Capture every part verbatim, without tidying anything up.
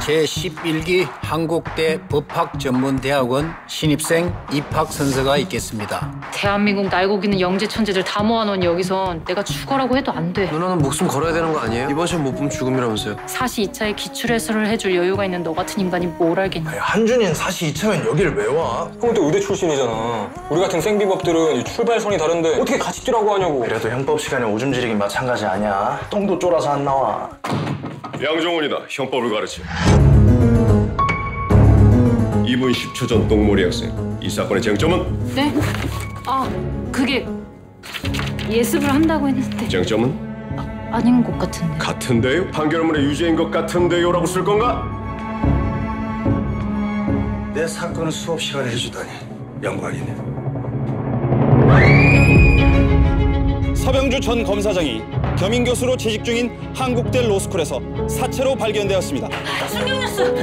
제십일 기 한국대 법학전문대학원 신입생 입학 선서가 있겠습니다. 대한민국 날고기는 영재 천재들 다 모아놓은 여기선 내가 죽어라고 해도 안 돼. 누나는 목숨 걸어야 되는 거 아니에요? 이번 시험 못 보면 죽음이라면서요. 사시 이 차에 기출해설을 해줄 여유가 있는 너 같은 인간이 뭘 알겠냐. 아니, 한준이는 사시 이 차면 여기를 왜 와? 형도 의대 출신이잖아. 우리 같은 생비법들은 출발선이 다른데 어떻게 같이 뛰라고 하냐고. 그래도 형법 시간에 오줌 지르긴 마찬가지 아니야. 똥도 쫄아서 안 나와. 양정원이다. 형법을 가르쳐. 이 분 십 초 전 똥몰이 학생. 이 사건의 쟁점은? 네? 아, 그게 예습을 한다고 했는데 쟁점은? 아, 아닌 것 같은데. 같은데요? 판결문에 유죄인 것 같은데요라고 쓸 건가? 내 사건을 수업 시간에 해주다니 영광이네. 서병주 전 검사장이 겸임 교수로 재직 중인 한국대 로스쿨에서 사체로 발견되었습니다. 충격뉴스!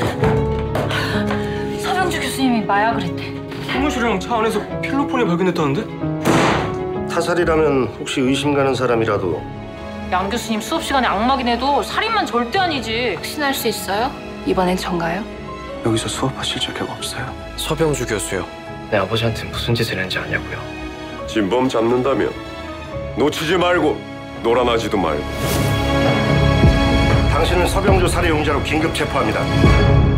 서병주 교수님이 마약을 했대. 사무실이랑 차 안에서 필로폰이 발견됐다는데? 타살이라면 혹시 의심 가는 사람이라도. 양 교수님 수업 시간에 악마긴 해도 살인만 절대 아니지. 확신할 수 있어요? 이번엔 전가요? 여기서 수업하실 적이 없어요. 서병주 교수요. 내 아버지한테 무슨 짓을 했는지 아냐고요. 진범 잡는다면 놓치지 말고 놀아나지도 말고. 당신은 서병주 살해 용의자로 긴급 체포합니다.